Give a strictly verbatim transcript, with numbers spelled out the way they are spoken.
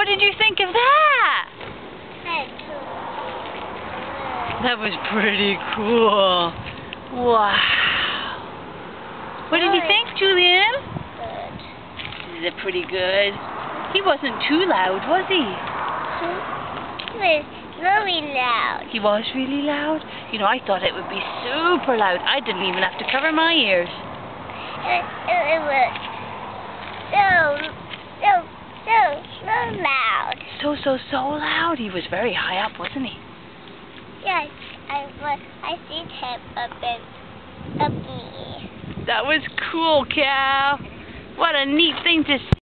What did you think of that? That was pretty cool. Wow. What did you think, Julian? Good. Is it pretty good? He wasn't too loud, was he? He was really loud. He was really loud? You know, I thought it would be super loud. I didn't even have to cover my ears. It, it, it was so, so, so, so loud. So, so, so loud. He was very high up, wasn't he? Yes, I was. I see him up in, up me. That was cool, Cal. What a neat thing to see.